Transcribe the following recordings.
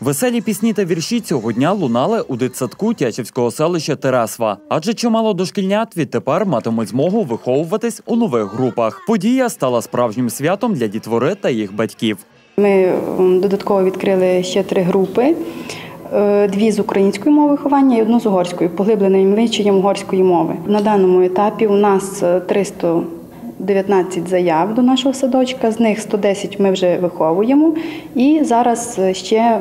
Веселі пісні та вірші цього дня лунали у дитсадку Тячівського селища Тересва. Адже чимало дошкільнят відтепер матимуть змогу виховуватись у нових групах. Подія стала справжнім святом для дітвори та їх батьків. Ми додатково відкрили ще 3 групи. 2 з української мови виховання і 1 з угорської, поглибленим вивченням угорської мови. На даному етапі у нас 319 заяв до нашого садочка, з них 110 ми вже виховуємо. І зараз ще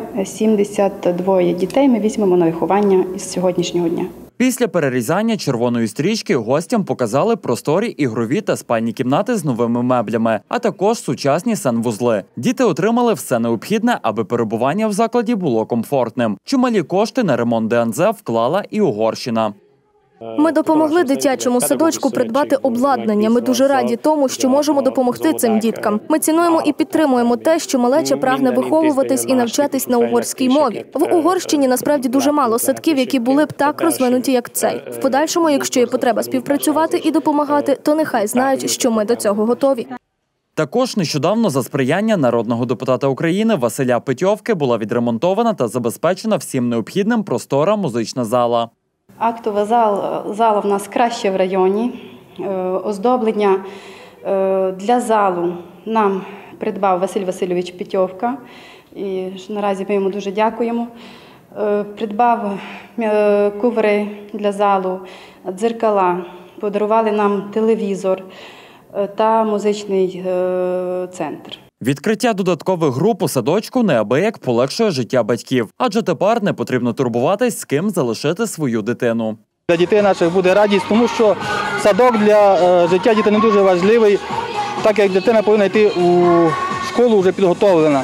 72 дітей ми візьмемо на виховання із сьогоднішнього дня. Після перерізання червоної стрічки гостям показали просторі ігрові та спальні кімнати з новими меблями, а також сучасні санвузли. Діти отримали все необхідне, аби перебування в закладі було комфортним. Чималі кошти на ремонт ДНЗ вклала і Угорщина. Ми допомогли дитячому садочку придбати обладнання. Ми дуже раді тому, що можемо допомогти цим діткам. Ми цінуємо і підтримуємо те, що малеча прагне виховуватись і навчатись на угорській мові. В Угорщині насправді дуже мало садків, які були б так розвинуті, як цей. В подальшому, якщо є потреба співпрацювати і допомагати, то нехай знають, що ми до цього готові. Також нещодавно за сприяння народного депутата України Василя Петьовки була відремонтована та забезпечена всім необхідним простора музична зала. Актова зала в нас краще в районі. Оздоблення для залу нам придбав Василь Васильович Петьовка. І наразі ми йому дуже дякуємо. Придбав коври для залу, дзеркала, подарували нам телевізор та музичний центр. Відкриття додаткових груп у садочку неабияк полегшує життя батьків, адже тепер не потрібно турбуватись, з ким залишити свою дитину. Для дітей наших буде радість, тому що садок для життя дітей не дуже важливий, так як дитина повинна йти у школу вже підготовлена.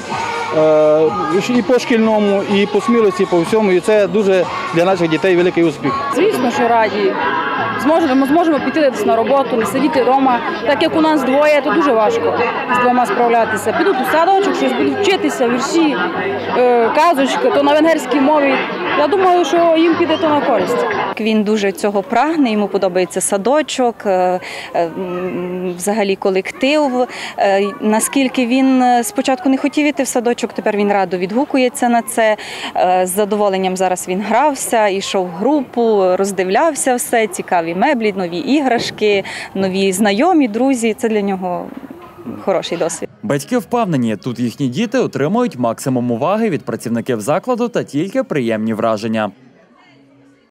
І по шкільному, і по смілості, по всьому. І це дуже для наших дітей великий успіх. Звісно, що раді. Зможемо піти на роботу, не сидіти вдома. Так як у нас двоє, то дуже важко з 2 справлятися. Підуть у садочок, щось будуть вчитися, вірші, казочки, то на венгерській мові. Я думаю, що їм піде то на користь. Він дуже цього прагне, йому подобається садочок, взагалі колектив. Наскільки він спочатку не хотів іти в садочок, тепер він радо відгукується на це. З задоволенням зараз він грався, йшов в групу, роздивлявся все, цікаві меблі, нові іграшки, нові знайомі, друзі. Це для нього хороший досвід. Батьки впевнені, тут їхні діти отримують максимум уваги від працівників закладу та тільки приємні враження.